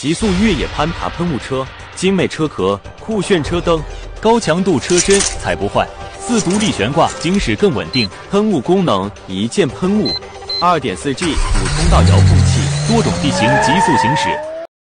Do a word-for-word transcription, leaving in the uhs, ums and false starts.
极速越野攀爬喷雾车，精美车壳，酷炫车灯，高强度车身，踩不坏。四独立悬挂，行驶更稳定。喷雾功能，一键喷雾。二点四 G 五通道遥控器，多种地形极速行驶。